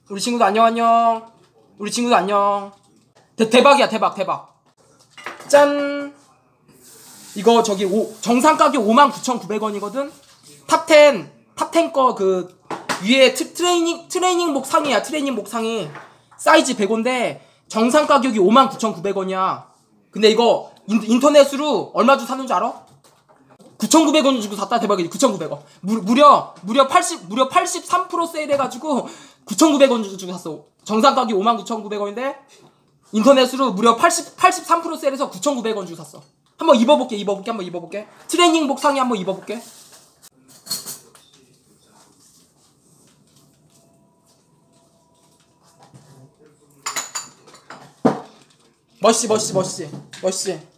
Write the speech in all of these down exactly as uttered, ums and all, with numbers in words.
우리 친구도 안녕 안녕. 우리 친구도 안녕. 대, 대박이야 대박 대박. 짠. 이거 저기 오, 정상 가격 오만 구천구백 원이거든. 탑텐 탑텐 거 그 위에 트, 트레이닝 트레이닝복 상의야. 트레이닝복 상의 사이즈 백 호인데 정상 가격이 오만 구천구백 원이야. 근데 이거 인, 인터넷으로 얼마 주고 샀는 줄 알아? 구천구백 원 주고 샀다. 대박이지. 구천구백 원. 무, 무려 무려 팔십 무려 팔십삼 퍼센트 세일해 가지고 구천구백 원 주고 샀어. 정상 가격이 오만 구천구백 원인데 인터넷으로 무려 팔십 팔십삼 퍼센트 세일해서 구천구백 원 주고 샀어. 한번 입어볼게. 입어볼게. 한번 입어볼게. 트레이닝복 상의 한번 입어볼게. 멋있지 멋있지 멋있지 멋있지.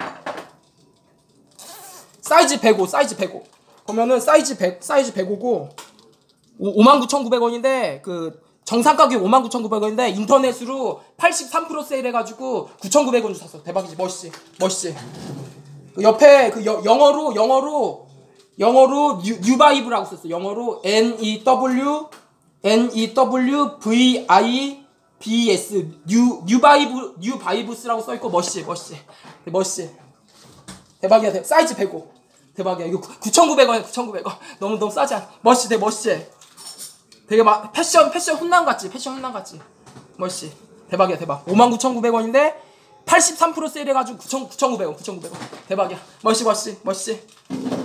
사이즈 백 호 사이즈 백 호. 그러면은 사이즈 백 사이즈 백 호고 오만 구천구백 원인데 그 정상 가격 오만 구천구백 원인데 인터넷으로 팔십삼 퍼센트 세일해가지고 구천구백 원 주고 샀어. 대박이지. 멋있지 멋있지. 그 옆에 그 여, 영어로 영어로 영어로 뉴, 뉴바이브라고 썼어. 영어로 N E W N E W V I B S 뉴 뉴바이브 뉴바이브스라고 써 있고 멋있지 멋있지 멋있지. 대박이야. 대, 사이즈 백 호. 대박이야. 이거 구천구백 원이야. 구천구백 원. 너무 너무 싸지 않아? 멋있지. 되게 멋있지. 되게 막 패션 패션 훈남 같지. 패션 훈남 같지. 멋있지. 대박이야. 대박. 오만 구천구백 원인데 팔십삼 퍼센트 세일해가지고 구천구백 원 구천구백 원. 대박이야. 멋있지 멋있지 멋있지.